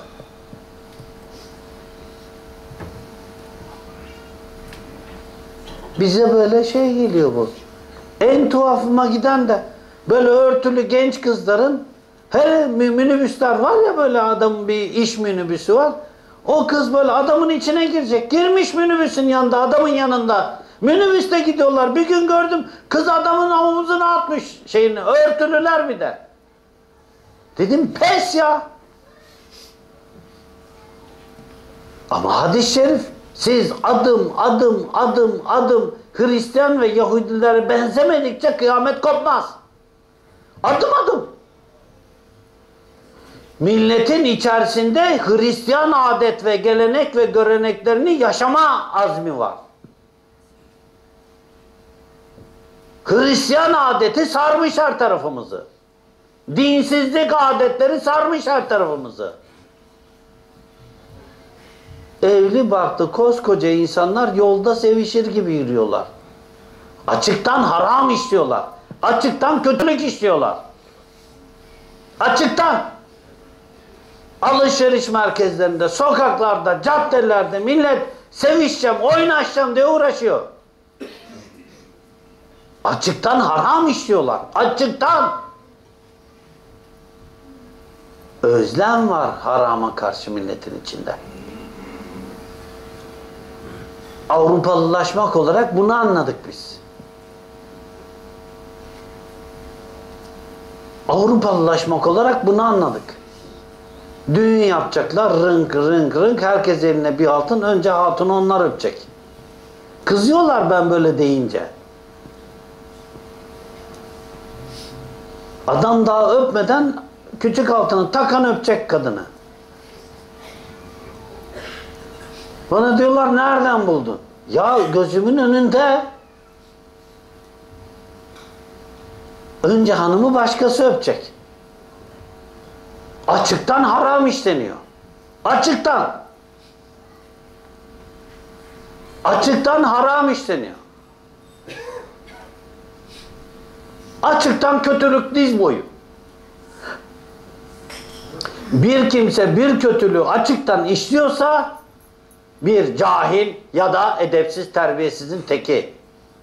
Bize böyle şey geliyor bu. En tuhafıma giden de böyle örtülü genç kızların, her minibüsler var ya, böyle adamın bir iş minibüsü var. O kız böyle adamın içine girecek. Girmiş minibüsün yanında, adamın yanında. Minibüste gidiyorlar. Bir gün gördüm, kız adamın omuzuna atmış şeyini. Örtülüler bir de. Dedim pes ya. Ama hadis-i şerif, siz adım adım adım adım Hristiyan ve Yahudilere benzemedikçe kıyamet kopmaz. Adım adım. Milletin içerisinde Hristiyan adet ve gelenek ve göreneklerini yaşama azmi var. Hristiyan adeti sarmış her tarafımızı. Dinsizlik adetleri sarmış her tarafımızı. Evli barklı koskoca insanlar yolda sevişir gibi yürüyorlar. Açıktan haram işliyorlar. Açıktan kötülük işliyorlar. Açıktan. Alışveriş merkezlerinde, sokaklarda, caddelerde millet sevişeceğim, oynaşacağım diye uğraşıyor. Açıktan haram işliyorlar. Açıktan. Özlem var harama karşı milletin içinde. Avrupalılaşmak olarak bunu anladık biz. Avrupalılaşmak olarak bunu anladık. Düğün yapacaklar, rınk rınk rınk, herkes eline bir altın, önce hatunu onlar öpecek. Kızıyorlar ben böyle deyince. Adam daha öpmeden küçük altını takan öpecek kadını. Bana diyorlar nereden buldun? Ya gözümün önünde. Önce hanımı başkası öpecek. Açıktan haram işleniyor. Açıktan. Açıktan haram işleniyor. Açıktan kötülük diz boyu. Bir kimse bir kötülüğü açıktan işliyorsa bir cahil ya da edepsiz, terbiyesizin teki.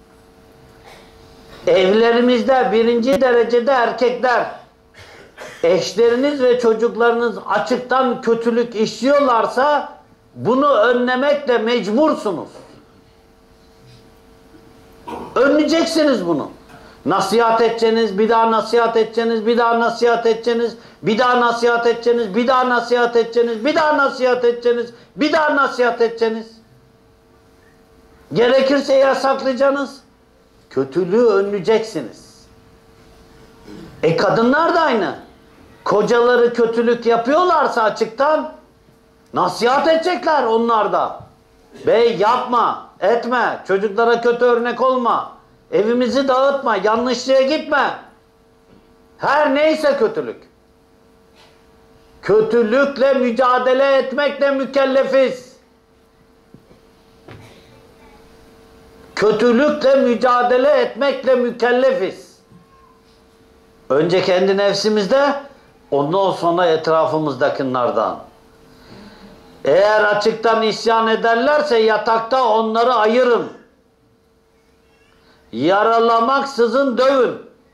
Evlerimizde birinci derecede erkekler, eşleriniz ve çocuklarınız açıktan kötülük işliyorlarsa bunu önlemekle mecbursunuz. Önleyeceksiniz bunu. Nasihat edeceksiniz, bir daha nasihat edeceksiniz, bir daha nasihat edeceksiniz, bir daha nasihat edeceksiniz, bir daha nasihat edeceksiniz, bir daha nasihat edeceksiniz, bir daha nasihat edeceksiniz. Gerekirse yasaklayacaksınız. Kötülüğü önleyeceksiniz. E kadınlar da aynı. Kocaları kötülük yapıyorlarsa açıktan nasihat edecekler onlar da. Bey yapma, etme, çocuklara kötü örnek olma, evimizi dağıtma, yanlışlığa gitme. Her neyse kötülük. Kötülükle mücadele etmekle mükellefiz. Kötülükle mücadele etmekle mükellefiz. Önce kendi nefsimizde, ondan sonra etrafımızdakilerden. Eğer açıktan isyan ederlerse yatakta onları ayırın. Yaralamaksızın dövün.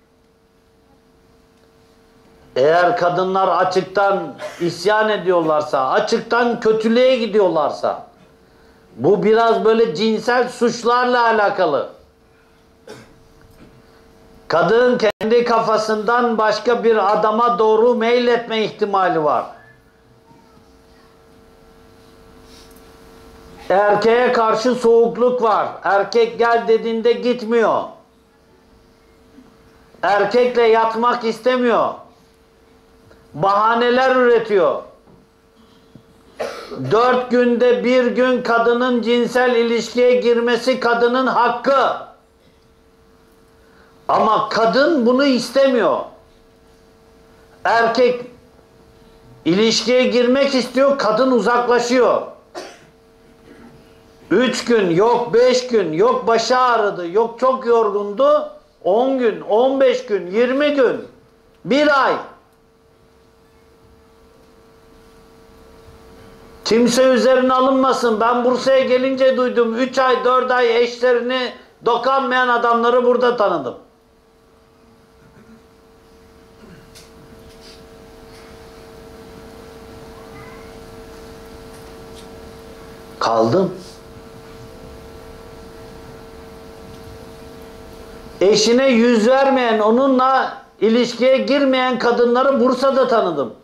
Eğer kadınlar açıktan isyan ediyorlarsa, açıktan kötülüğe gidiyorlarsa, bu biraz böyle cinsel suçlarla alakalı. Kadın kendi kafasından başka bir adama doğru meyletme ihtimali var. Erkeğe karşı soğukluk var. Erkek gel dediğinde gitmiyor. Erkekle yatmak istemiyor. Bahaneler üretiyor. Dört günde bir gün kadının cinsel ilişkiye girmesi kadının hakkı. Ama kadın bunu istemiyor. Erkek ilişkiye girmek istiyor, kadın uzaklaşıyor. Üç gün, yok beş gün, yok başı ağrıdı, yok çok yorgundu. On gün, on beş gün, yirmi gün, bir ay. Kimse üzerine alınmasın. Ben Bursa'ya gelince duydum. Üç ay, dört ay eşlerini dokanmayan adamları burada tanıdım. Kaldım. Eşine yüz vermeyen, onunla ilişkiye girmeyen kadınları Bursa'da tanıdım.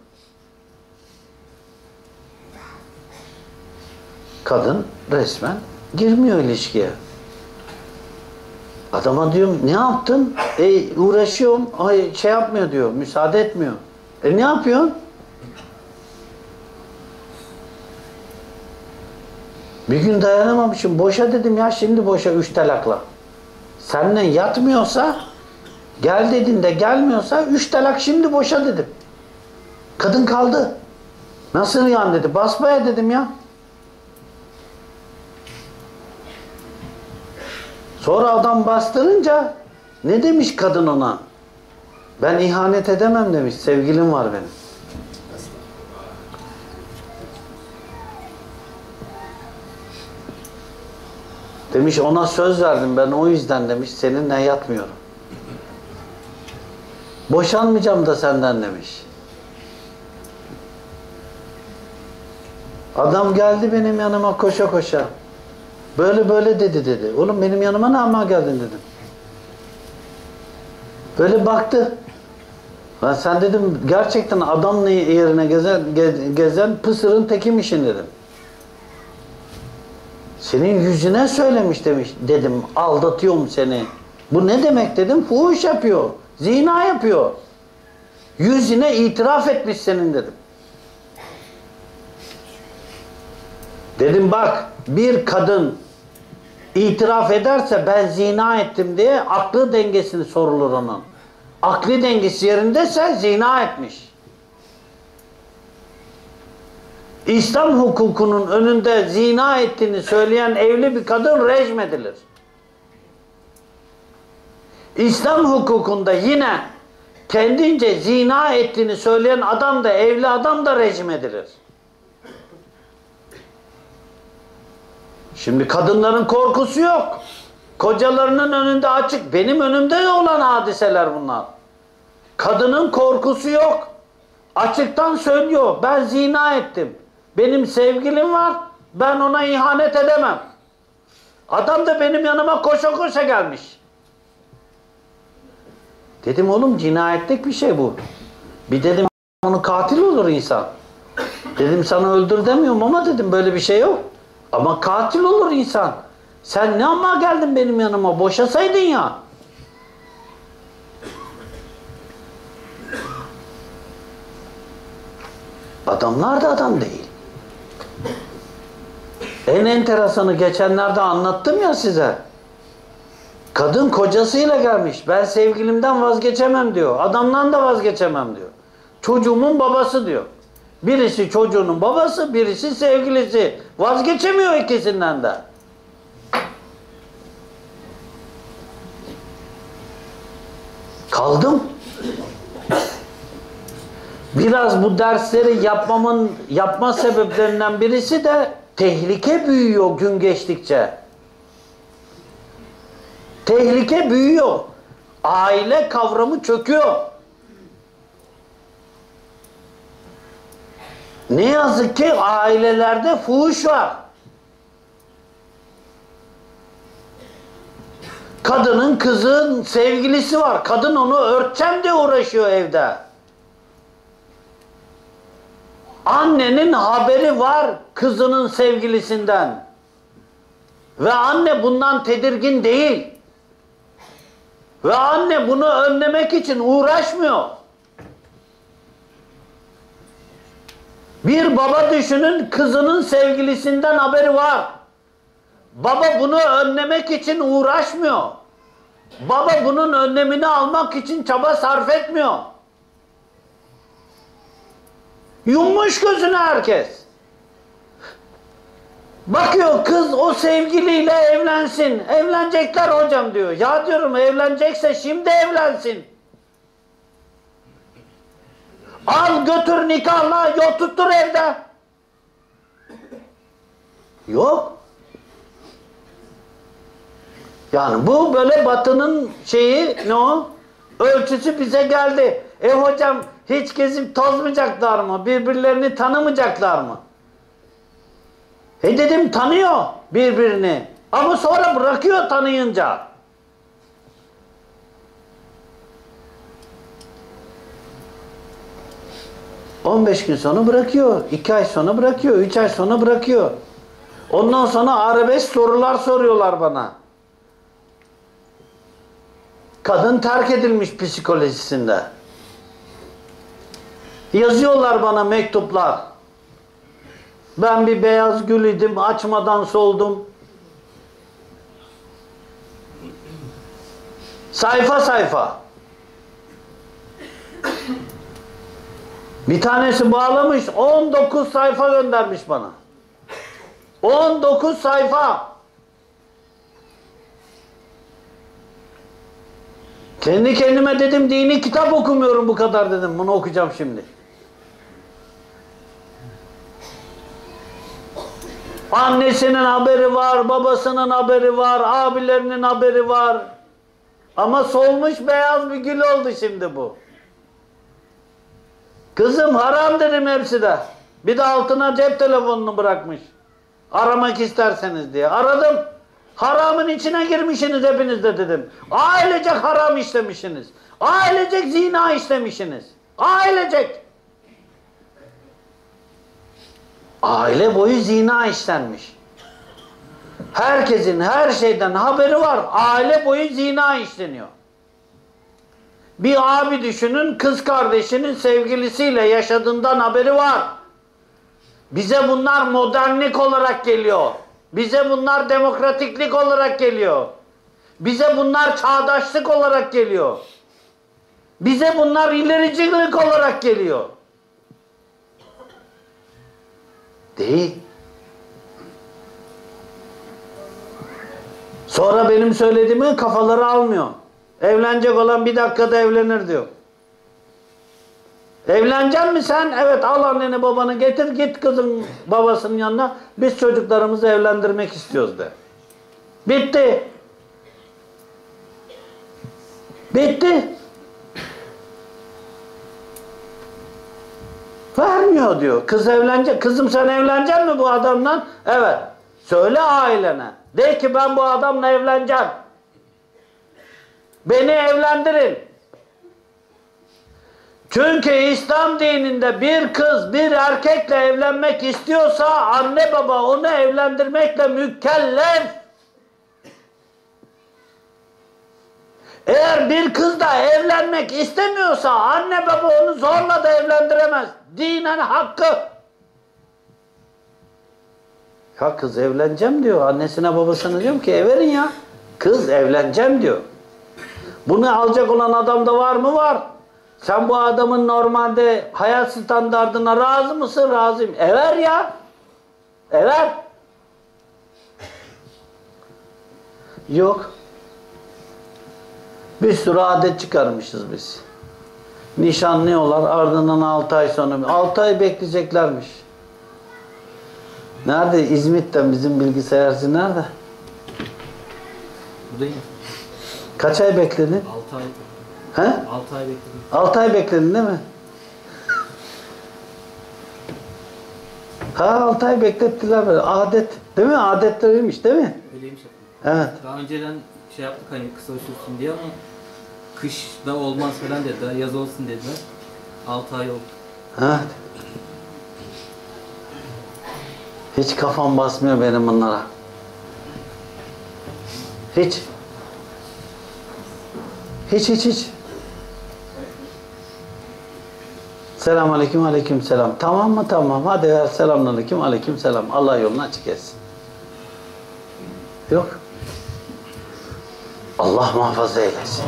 Kadın resmen girmiyor ilişkiye. Adama diyorum ne yaptın? E uğraşıyorum. Ay şey yapmıyor diyor. Müsaade etmiyor. E ne yapıyorsun? Bir gün dayanamamışım. Boşa dedim ya, şimdi boşa üç talakla. Seninle yatmıyorsa, gel dediğinde gelmiyorsa üç talak şimdi boşa dedim. Kadın kaldı. Nasıl yan dedi. Basmaya dedim ya. Sonra adam bastırınca ne demiş kadın ona? Ben ihanet edemem demiş. Sevgilim var benim. Demiş ona söz verdim ben, o yüzden demiş seninle yatmıyorum. Boşanmayacağım da senden demiş. Adam geldi benim yanıma koşa koşa. Böyle böyle dedi dedi. Oğlum benim yanıma ne ama geldin dedim. Böyle baktı. Ben sen dedim gerçekten adamla yerine gezen, gezen pısırın tekimişsin dedim. Senin yüzüne söylemiş demiş dedim, aldatıyorum seni. Bu ne demek dedim, fuhuş yapıyor, zina yapıyor. Yüzüne itiraf etmiş senin dedim. Dedim bak, bir kadın itiraf ederse ben zina ettim diye aklı dengesini sorulur onun. Akli dengesi yerindeyse zina etmiş. İslam hukukunun önünde zina ettiğini söyleyen evli bir kadın rejim edilir. İslam hukukunda yine kendince zina ettiğini söyleyen adam da, evli adam da rejim edilir. Şimdi kadınların korkusu yok. Kocalarının önünde açık. Benim önümde olan hadiseler bunlar. Kadının korkusu yok. Açıktan söylüyor. Ben zina ettim. Benim sevgilim var. Ben ona ihanet edemem. Adam da benim yanıma koşa koşa gelmiş. Dedim oğlum cinayetlik bir şey bu. Bir dedim onu katil olur insan. Dedim sana öldür demiyorum ama dedim böyle bir şey yok. Ama katil olur insan. Sen ne ama geldin benim yanıma, boşasaydın ya. Adamlar da adam değil. En enteresanı geçenlerde anlattım ya size. Kadın kocasıyla gelmiş. Ben sevgilimden vazgeçemem diyor. Adamdan da vazgeçemem diyor. Çocuğumun babası diyor. Birisi çocuğunun babası, birisi sevgilisi. Vazgeçemiyor ikisinden de. Kaldım. Biraz bu dersleri yapmamın yapma sebeplerinden birisi de tehlike büyüyor gün geçtikçe. Tehlike büyüyor. Aile kavramı çöküyor. Ne yazık ki ailelerde fuhuş var. Kadının kızın sevgilisi var. Kadın onu örteceğim diye uğraşıyor evde. Annenin haberi var kızının sevgilisinden. Ve anne bundan tedirgin değil. Ve anne bunu önlemek için uğraşmıyor. Bir baba düşünün, kızının sevgilisinden haberi var. Baba bunu önlemek için uğraşmıyor. Baba bunun önlemini almak için çaba sarf etmiyor. Yummuş gözünü herkes. Bakıyor kız o sevgiliyle evlensin. Evlenecekler hocam diyor. Ya diyorum evlenecekse şimdi evlensin. Al götür nikahla, yok tuttur evde. Yok. Yani bu böyle Batı'nın şeyi ne o? Ölçüsü bize geldi. E hocam hiç gezip tozmayacaklar mı? Birbirlerini tanımayacaklar mı? E dedim tanıyor birbirini. Ama sonra bırakıyor tanıyınca. on beş gün sonra bırakıyor. iki ay sonra bırakıyor. üç ay sonra bırakıyor. Ondan sonra arabesk sorular soruyorlar bana. Kadın terk edilmiş psikolojisinde. Yazıyorlar bana mektuplar. Ben bir beyaz gül idim, açmadan soldum. Sayfa sayfa. Bir tanesi bağlamış, on dokuz sayfa göndermiş bana. on dokuz sayfa. Kendi kendime dedim, dini kitap okumuyorum bu kadar dedim. Bunu okuyacağım şimdi. Annesinin haberi var, babasının haberi var, abilerinin haberi var. Ama solmuş beyaz bir gül oldu şimdi bu. Kızım haram dedim hepsi de. Bir de altına cep telefonunu bırakmış. Aramak isterseniz diye. Aradım. Haramın içine girmişsiniz hepiniz de dedim. Ailecek haram işlemişsiniz. Ailecek zina işlemişsiniz. Ailecek. Aile boyu zina işlenmiş. Herkesin her şeyden haberi var. Aile boyu zina işleniyor. Bir abi düşünün, kız kardeşinin sevgilisiyle yaşadığından haberi var. Bize bunlar modernlik olarak geliyor. Bize bunlar demokratiklik olarak geliyor. Bize bunlar çağdaşlık olarak geliyor. Bize bunlar ilericilik olarak geliyor. Değil. Sonra benim söylediğimi kafaları almıyor. Evlenecek olan bir dakikada evlenir diyor. Evlenecek mi sen? Evet, al anneni babanı getir, git kızın babasının yanına. Biz çocuklarımızı evlendirmek istiyoruz de. Bitti. Bitti. Vermiyor diyor. Kız evlenecek. Kızım sen evlenecek mi bu adamla? Evet. Söyle ailene. De ki ben bu adamla evleneceğim. Beni evlendirin. Çünkü İslam dininde bir kız bir erkekle evlenmek istiyorsa anne baba onu evlendirmekle mükellef. Eğer bir kız da evlenmek istemiyorsa anne baba onu zorla da evlendiremez. Dinen hakkı. Ya kız evleneceğim diyor. Annesine babasına diyorum ki verin ya. Kız evleneceğim diyor. Bunu alacak olan adam da var mı? Var. Sen bu adamın normalde hayat standardına razı mısın? Razıyım. Ever ya. Ever. Yok. Bir sürü adet çıkarmışız biz. Nişanlıyorlar, ardından altı ay sonra. altı ay bekleyeceklermiş. Nerede? İzmit'ten bizim bilgisayarcı nerede? Buradayım. Kaç ay bekledin? altı ay. He? altı ay bekledim. altı ay bekledin değil mi? Ha altı ay beklettiler böyle. Adet. Değil mi? Adetleriymiş değil mi? Öyleymiş efendim. Evet. Daha önceden şey yaptık hani kısa sürsün diye ama kışda olmaz falan dediler. Yaz olsun dediler. altı ay oldu. Evet. Hiç kafam basmıyor benim bunlara. Hiç. Hiç hiç hiç. Selamünaleyküm, aleyküm selam. Tamam mı? Tamam. Hadi ver selamünaleyküm, aleyküm selam. Allah yolunu açık etsin. Yok. Allah muhafaza eylesin.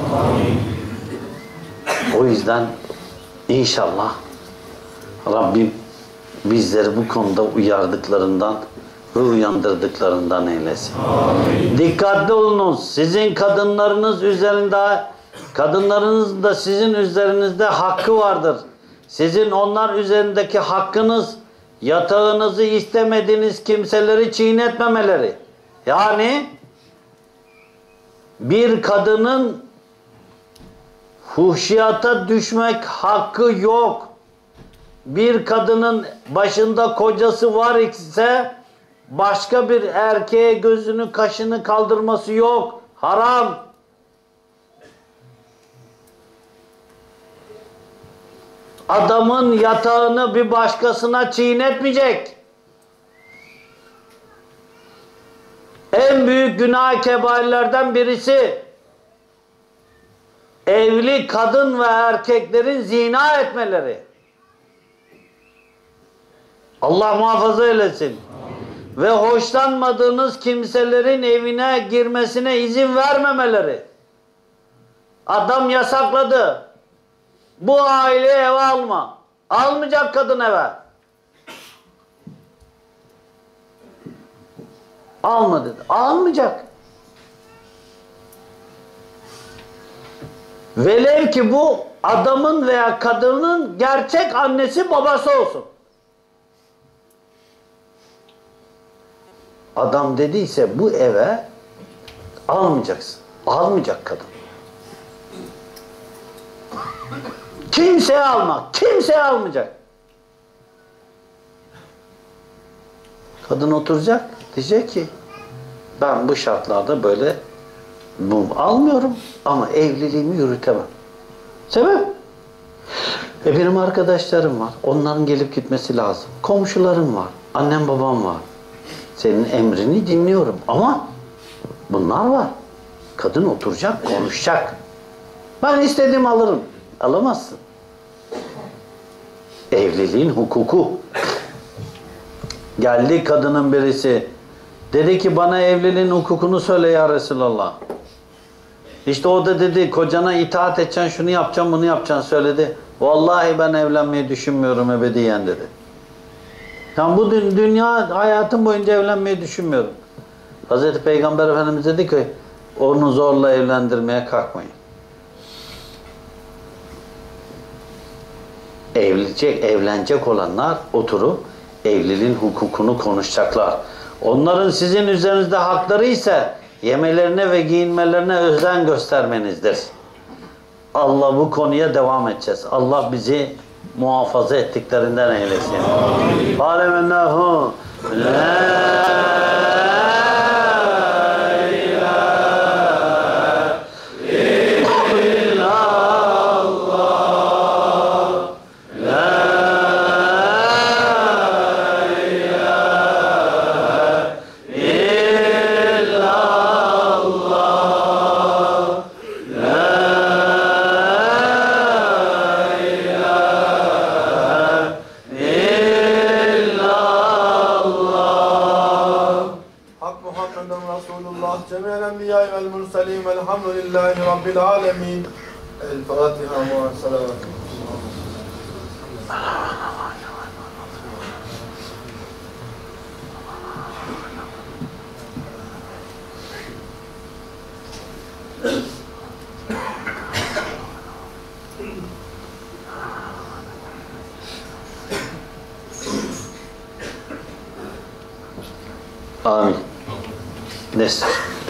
O yüzden inşallah Rabbim bizleri bu konuda uyardıklarından ve uyandırdıklarından eylesin. Amin. Dikkatli olunuz. Sizin kadınlarınız üzerinde, kadınlarınız da sizin üzerinizde hakkı vardır. Sizin onlar üzerindeki hakkınız, yatağınızı istemediğiniz kimseleri çiğnetmemeleri. Yani bir kadının fuhşiyata düşmek hakkı yok. Bir kadının başında kocası var ise başka bir erkeğe gözünü kaşını kaldırması yok. Haram. Adamın yatağını bir başkasına çiğnetmeyecek. En büyük günah kebairlerden birisi evli kadın ve erkeklerin zina etmeleri. Allah muhafaza eylesin. Ve hoşlanmadığınız kimselerin evine girmesine izin vermemeleri. Adam yasakladı. Bu aileyi eve alma. Almayacak kadın eve. Alma dedi. Almayacak. Velev ki bu adamın veya kadının gerçek annesi babası olsun. Adam dediyse bu eve almayacaksın. Almayacak kadın. Kimseye alma. Kimseye almayacak. Kadın oturacak. Diyecek ki ben bu şartlarda böyle bu almıyorum ama evliliğimi yürütemem. Sebep? E benim arkadaşlarım var. Onların gelip gitmesi lazım. Komşularım var. Annem babam var. Senin emrini dinliyorum ama bunlar var. Kadın oturacak, konuşacak. Ben istediğimi alırım. Alamazsın. Evliliğin hukuku. Geldi kadının birisi. Dedi ki bana evliliğin hukukunu söyle ya Resulallah. İşte o da dedi kocana itaat edeceksin, şunu yapacaksın, bunu yapacaksın söyledi. Vallahi ben evlenmeyi düşünmüyorum ebediyen dedi. Yani bu dü dünya hayatım boyunca evlenmeyi düşünmüyorum. Hazreti Peygamber Efendimiz dedi ki onu zorla evlendirmeye kalkmayın. Evlenecek, evlenecek olanlar oturup evliliğin hukukunu konuşacaklar. Onların sizin üzerinizde hakları ise yemelerine ve giyinmelerine özen göstermenizdir. Allah bu konuya devam edeceğiz. Allah bizi muhafaza ettiklerinden eylesin. Alemennahu la جميع الأنبياء والمرسلين والحمد لله رب العالمين. الفاتحة مع السلامة. Amin. Neyse.